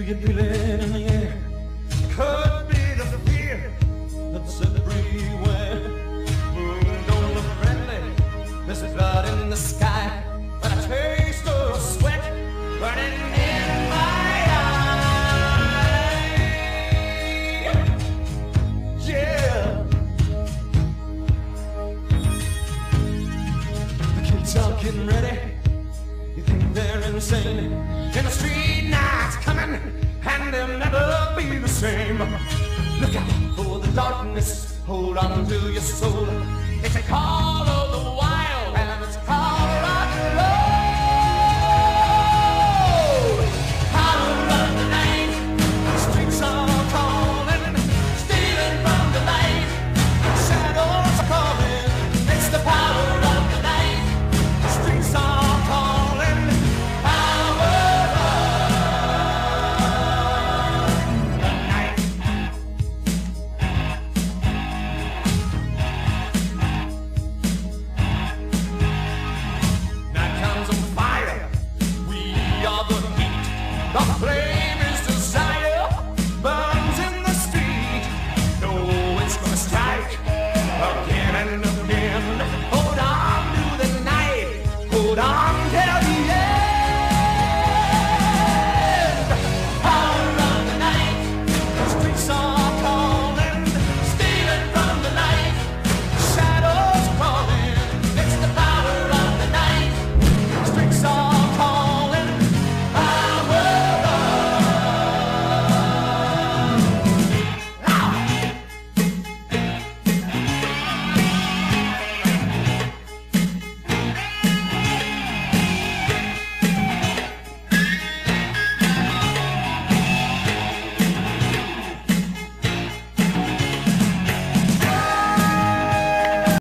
you feel it in the air? Could be the fear that's everywhere. Moon don't look friendly, there's blood in the sky, but I taste of sweat burning in my eye. Yeah. The kids are getting ready. You think they're insane? In the street night's coming, and they'll never be the same. Look out for the darkness, hold on to your soul. It's a call of the wild, and it's called rock and roll. Power of the night, the streets are calling, stealing from the light. Shadows are calling, it's the power of the night. The streets are calling, power of the night. Night comes on fire, we are the heat. The flame is desire, burns in the street. No, it's gonna strike again and again. Hold on to the night, hold on till the